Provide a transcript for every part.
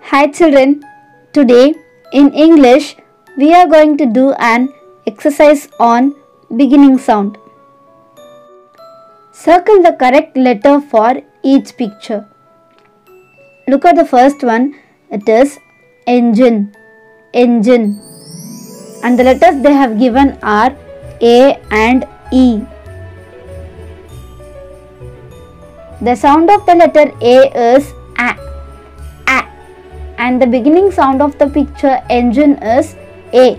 Hi children, today in English we are going to do an exercise on beginning sound. Circle the correct letter for each picture. Look at the first one, it is engine, engine. And the letters they have given are A and E. The sound of the letter A is A. And the beginning sound of the picture engine is A.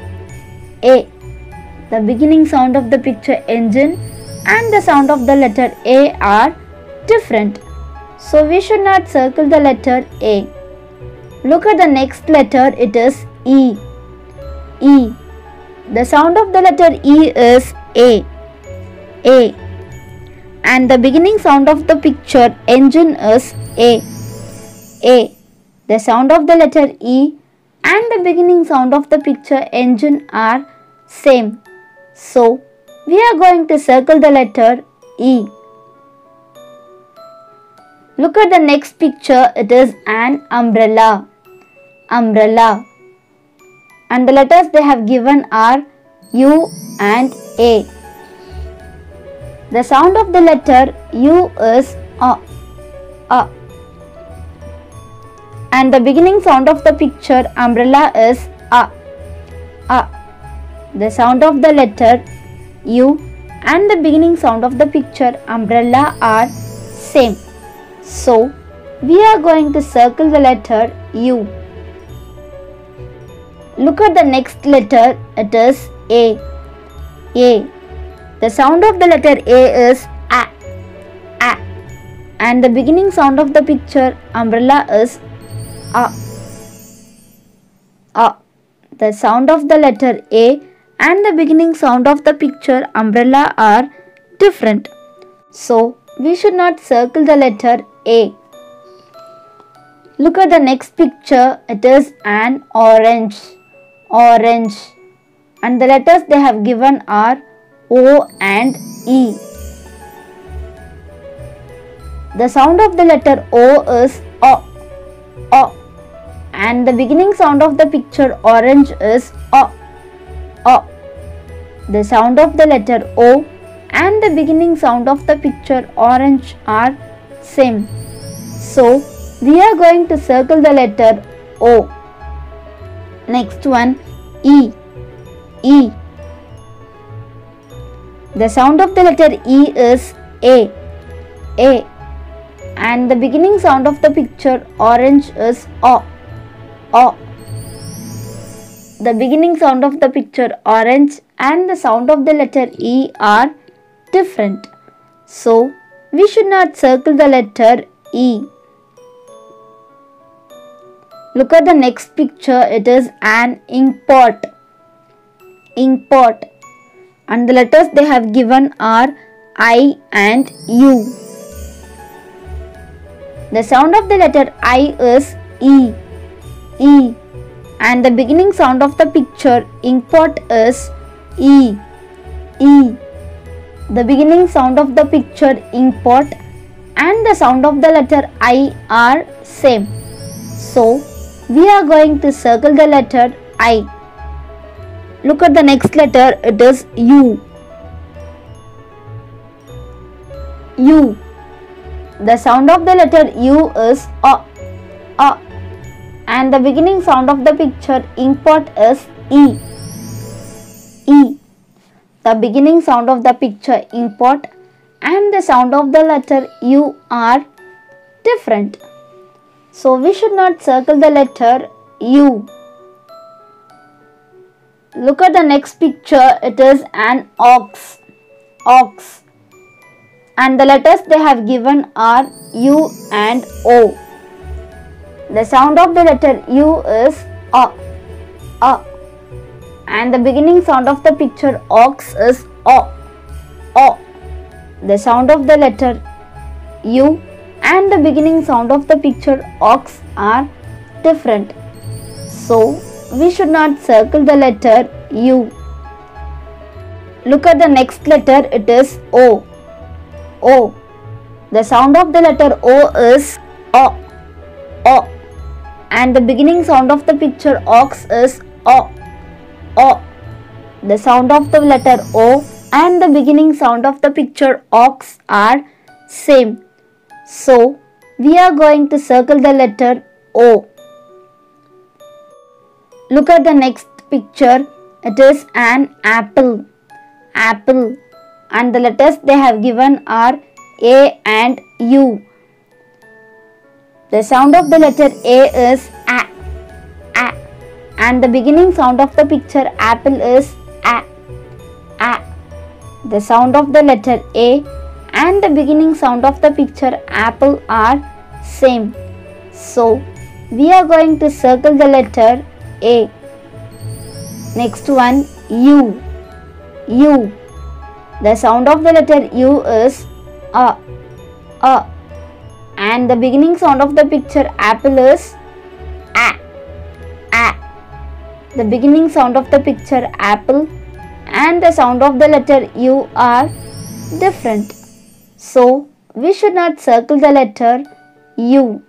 The beginning sound of the picture engine and the sound of the letter A are different. So we should not circle the letter A. Look at the next letter, it is E. The sound of the letter E is A. And the beginning sound of the picture engine is A. The sound of the letter E and the beginning sound of the picture engine are same. So, we are going to circle the letter E. Look at the next picture, it is an umbrella. And the letters they have given are U and A. The sound of the letter U is A. And the beginning sound of the picture umbrella is A. The sound of the letter U and the beginning sound of the picture umbrella are same. So, we are going to circle the letter U. Look at the next letter, it is A. The sound of the letter A is A. And the beginning sound of the picture umbrella is A. The sound of the letter A and the beginning sound of the picture umbrella are different. So, we should not circle the letter A. Look at the next picture, it is an orange. And the letters they have given are O and E. The sound of the letter O is O. And the beginning sound of the picture orange is O. The sound of the letter O and the beginning sound of the picture orange are same. So, we are going to circle the letter O. Next one, E. The sound of the letter E is A. And the beginning sound of the picture orange is O. The beginning sound of the picture orange and the sound of the letter E are different. So, we should not circle the letter E. Look at the next picture, it is an ink pot. And the letters they have given are I and U. The sound of the letter I is E. And the beginning sound of the picture ink pot is E. The beginning sound of the picture ink pot and the sound of the letter I are same. So, we are going to circle the letter I. Look at the next letter, it is U. The sound of the letter U is A. And the beginning sound of the picture ink pot is E. The beginning sound of the picture ink pot and the sound of the letter U are different. So, we should not circle the letter U. Look at the next picture, it is an ox. And the letters they have given are U and O. The sound of the letter U is A. And the beginning sound of the picture ox is O. The sound of the letter U and the beginning sound of the picture ox are different. So, we should not circle the letter U. Look at the next letter, it is O. The sound of the letter O is O. and the beginning sound of the picture ox is O. O. The sound of the letter O and the beginning sound of the picture ox are same. So, we are going to circle the letter O. Look at the next picture. It is an apple. Apple. And the letters they have given are A and U. The sound of the letter A is A. A. And the beginning sound of the picture apple is A. A. The sound of the letter A and the beginning sound of the picture apple are same. So, we are going to circle the letter A. Next one, U. U. The sound of the letter U is A. A. And the beginning sound of the picture apple is A. A. The beginning sound of the picture apple and the sound of the letter U are different. So, we should not circle the letter U.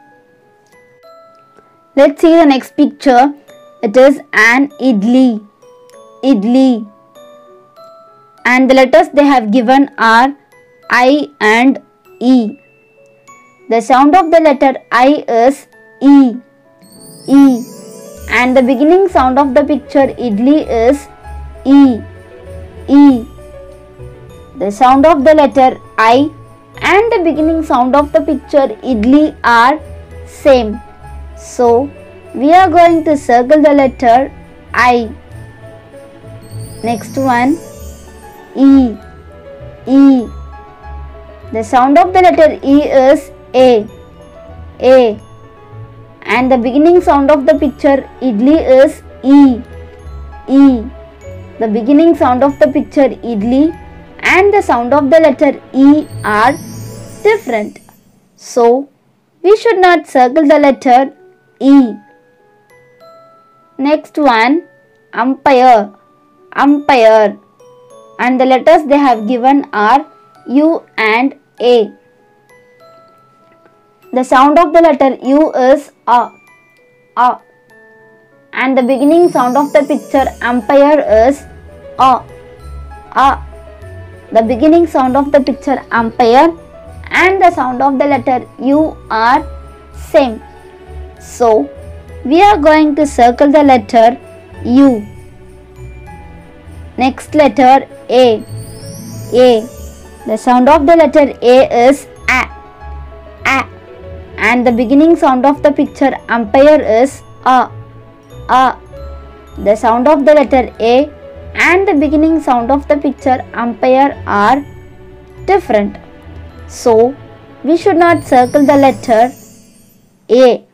Let's see the next picture. It is an idli. Idli. And the letters they have given are I and E. The sound of the letter I is E. E. And the beginning sound of the picture idli is E. E. The sound of the letter I and the beginning sound of the picture idli are same. So, we are going to circle the letter I. Next one, E. E. The sound of the letter E is A. A. And the beginning sound of the picture idli is E. E. The beginning sound of the picture idli and the sound of the letter E are different. So, we should not circle the letter E. Next one, umpire. Umpire. And the letters they have given are U and A. The sound of the letter U is A. A. And the beginning sound of the picture umpire is A. A. The beginning sound of the picture umpire and the sound of the letter U are same. So, we are going to circle the letter U. Next letter A. A. The sound of the letter A is A. A. And the beginning sound of the picture umpire is A. A. The sound of the letter A and the beginning sound of the picture umpire are different. So, we should not circle the letter A.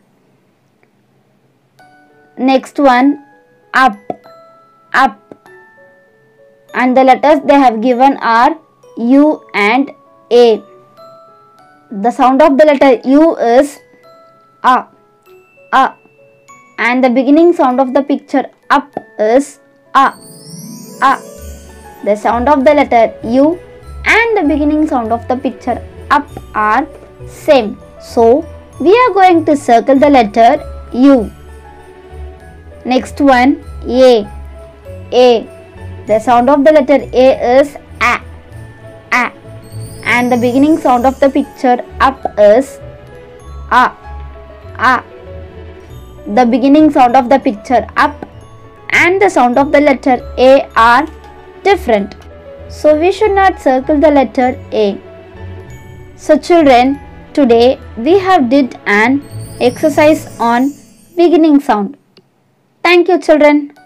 Next one, up. Up. And the letters they have given are U and A. The sound of the letter U is A. A. And the beginning sound of the picture up is A. A. The sound of the letter U and the beginning sound of the picture up are same. So, we are going to circle the letter U. Next one, A. A. The sound of the letter A is A. A. And the beginning sound of the picture up is A. A. The beginning sound of the picture up and the sound of the letter A are different. So, we should not circle the letter A. So, children, today we have did an exercise on beginning sound. Thank you, children.